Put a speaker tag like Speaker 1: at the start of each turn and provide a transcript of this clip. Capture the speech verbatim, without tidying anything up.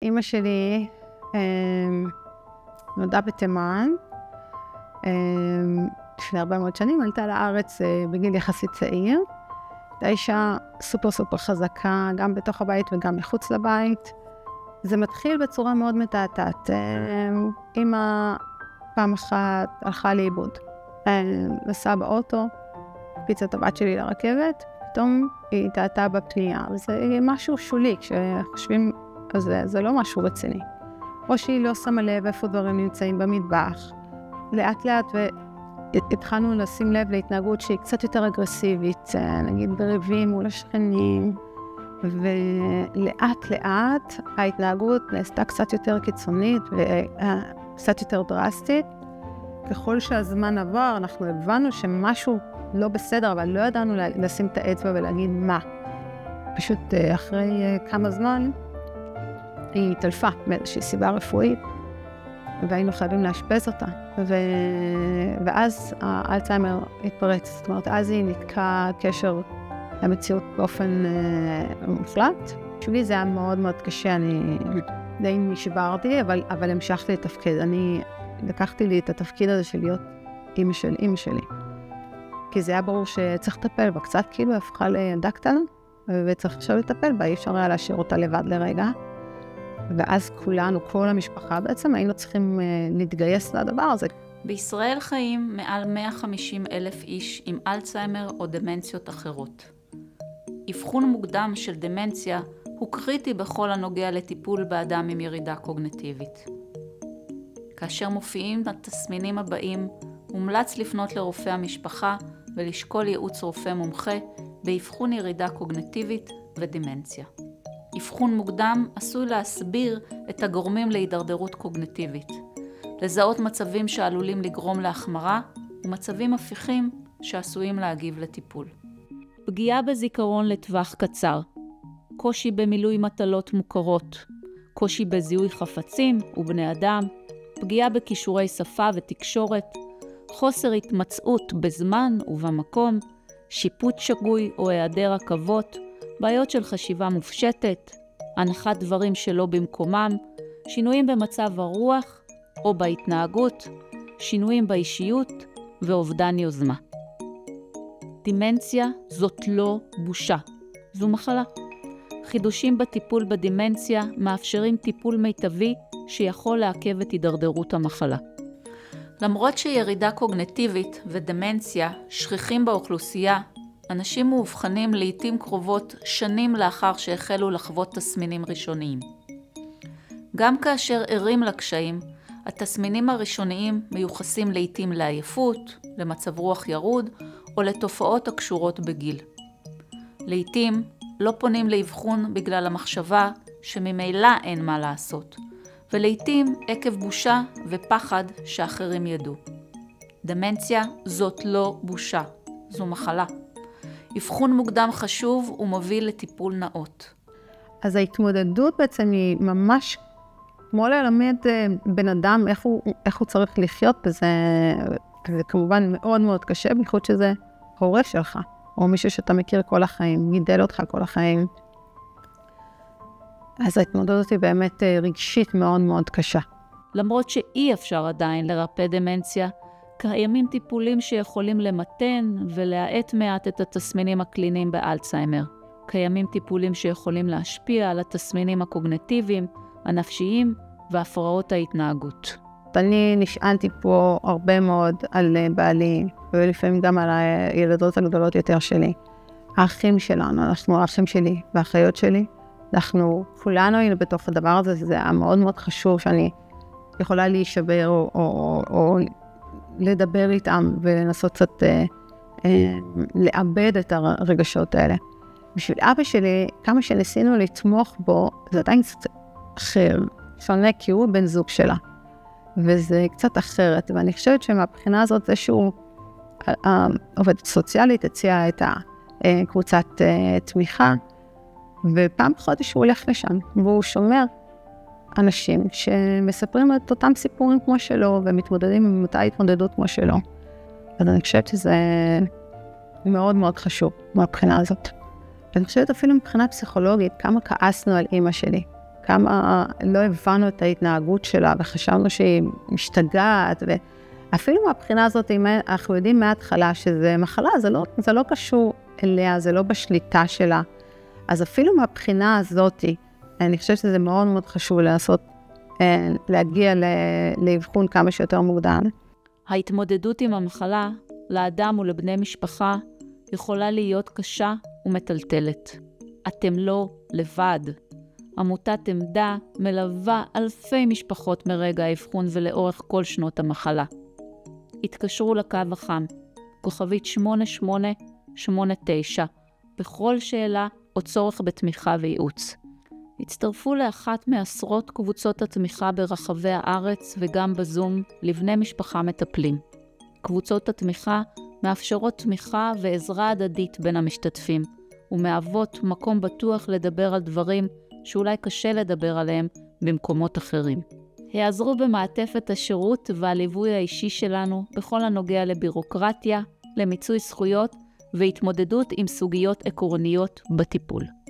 Speaker 1: אמא שלי אה, נולדה בתימן, אה, לפני הרבה מאוד שנים, עלתה לארץ אה, בגיל יחסית צעיר. הייתה אישה סופר סופר חזקה, גם בתוך הבית וגם מחוץ לבית. זה מתחיל בצורה מאוד מתעתעת. אה, אמא פעם אחת הלכה לאיבוד. אה, נסעה באוטו, פיצה את הבת שלי לרכבת, פתאום היא טעתה בפנייה. וזה משהו שולי, כשחושבים על זה, זה לא משהו רציני. או שהיא לא שמה לב איפה דברים נמצאים במטבח. לאט לאט והתחלנו לשים לב להתנהגות שהיא קצת יותר אגרסיבית, נגיד בריבים מול השכנים, ולאט לאט ההתנהגות נעשתה קצת יותר קיצונית וקצת יותר דרסטית. ככל שהזמן עבר, אנחנו הבנו שמשהו לא בסדר, אבל לא ידענו לשים את האצבע ולהגיד מה. פשוט אחרי כמה זמן היא התעלפה מאיזושהי סיבה רפואית, והיינו חייבים לאשפז אותה. ו... ואז האלצהיימר התפרץ. זאת אומרת, אז היא נתקעה קשר למציאות באופן אה, מוחלט. בשבילי זה היה מאוד מאוד קשה, אני די נשברתי, אבל, אבל המשכתי לתפקד. אני לקחתי לי את התפקיד הזה של להיות אמא של אמא שלי. כי זה היה ברור שצריך לטפל בה, קצת כאילו הפכה לילדה קטנה, וצריך עכשיו לטפל בה, אי אפשר היה להשאיר אותה לבד לרגע. ואז כולנו, כל המשפחה בעצם, היינו צריכים uh, להתגייס לדבר הזה.
Speaker 2: בישראל חיים מעל מאה וחמישים אלף איש עם אלצהיימר או דמנציות אחרות. אבחון מוקדם של דמנציה הוא קריטי בכל הנוגע לטיפול באדם עם ירידה קוגניטיבית. כאשר מופיעים התסמינים הבאים, מומלץ לפנות לרופא המשפחה ולשקול ייעוץ רופא מומחה באבחון ירידה קוגניטיבית ודמנציה. אבחון מוקדם עשוי להסביר את הגורמים להידרדרות קוגניטיבית, לזהות מצבים שעלולים לגרום להחמרה ומצבים הפיכים שעשויים להגיב לטיפול. פגיעה בזיכרון לטווח קצר, קושי במילוי מטלות מוכרות, קושי בזיהוי חפצים ובני אדם, פגיעה בכישורי שפה ותקשורת, חוסר התמצאות בזמן ובמקום, שיפוט שגוי או היעדר עכבות, בעיות של חשיבה מופשטת, הנחת דברים שלא במקומם, שינויים במצב הרוח או בהתנהגות, שינויים באישיות ואובדן יוזמה. דמנציה זאת לא בושה, זו מחלה. חידושים בטיפול בדמנציה מאפשרים טיפול מיטבי שיכול לעכב את הידרדרות המחלה. למרות שירידה קוגניטיבית ודמנציה שכיחים באוכלוסייה, אנשים מאובחנים לעתים קרובות שנים לאחר שהחלו לחוות תסמינים ראשוניים. גם כאשר ערים לקשיים, התסמינים הראשוניים מיוחסים לעתים לעייפות, למצב רוח ירוד או לתופעות הקשורות בגיל. לעתים לא פונים לאבחון בגלל המחשבה שממילא אין מה לעשות, ולעתים עקב בושה ופחד שאחרים ידעו. דמנציה זאת לא בושה, זו מחלה. אבחון מוקדם חשוב ומוביל לטיפול נאות.
Speaker 1: אז ההתמודדות בעצם היא ממש כמו ללמד בן אדם איך הוא, איך הוא צריך לחיות בזה, זה כמובן מאוד מאוד קשה, בייחוד שזה הורה שלך, או מישהו שאתה מכיר כל החיים, גידל אותך כל החיים. אז ההתמודדות היא באמת רגשית מאוד מאוד קשה.
Speaker 2: למרות שאי אפשר עדיין לרפא דמנציה, קיימים טיפולים שיכולים למתן ולהאט מעט את התסמינים הקליניים באלצהיימר. קיימים טיפולים שיכולים להשפיע על התסמינים הקוגניטיביים, הנפשיים והפרעות ההתנהגות.
Speaker 1: אני נשענתי פה הרבה מאוד על בעלי, ולפעמים גם על הילדות הגדולות יותר שלי. האחים שלנו, אנחנו האחים שלי והאחיות שלי, אנחנו כולנו היינו בתוך הדבר הזה, זה היה מאוד מאוד חשוב שאני יכולה להישבר או, או, או לדבר איתם ולנסות קצת אה, אה, לאבד את הרגשות האלה. בשביל אבא שלי, כמה שניסינו לתמוך בו, זה עדיין קצת אחר, שונה כי הוא בן זוג שלה. וזה קצת אחרת, ואני חושבת שמהבחינה הזאת זה שהוא, העובדת סוציאלית הציעה את הקבוצת תמיכה, ופעם בחודש הוא הולך לשם, והוא שומר אנשים שמספרים את אותם סיפורים כמו שלו, ומתמודדים עם אותה התמודדות כמו שלו. אז אני חושבת שזה מאוד מאוד חשוב מהבחינה הזאת. ואני חושבת אפילו מבחינה פסיכולוגית, כמה כעסנו על אמא שלי. כמה לא הבנו את ההתנהגות שלה, וחשבנו שהיא משתגעת, ואפילו מהבחינה הזאת, אנחנו יודעים מההתחלה שזה מחלה, זה לא, זה לא קשור אליה, זה לא בשליטה שלה. אז אפילו מהבחינה הזאת, אני חושבת שזה מאוד מאוד חשוב לעשות, להגיע לאבחון כמה שיותר מוקדם.
Speaker 2: ההתמודדות עם המחלה, לאדם ולבני משפחה, יכולה להיות קשה ומטלטלת. אתם לא לבד. עמותת עמדה מלווה אלפי משפחות מרגע האבחון ולאורך כל שנות המחלה. התקשרו לקו החם, כוכבית שמונה שמונה שמונה תשע, בכל שאלה או צורך בתמיכה וייעוץ. הצטרפו לאחת מעשרות קבוצות התמיכה ברחבי הארץ וגם בזום לבני משפחה מטפלים. קבוצות התמיכה מאפשרות תמיכה ועזרה הדדית בין המשתתפים, ומהוות מקום בטוח לדבר על דברים שאולי קשה לדבר עליהם במקומות אחרים. העזרו במעטפת השירות והליווי האישי שלנו בכל הנוגע לבירוקרטיה, למיצוי זכויות והתמודדות עם סוגיות עקרוניות בטיפול.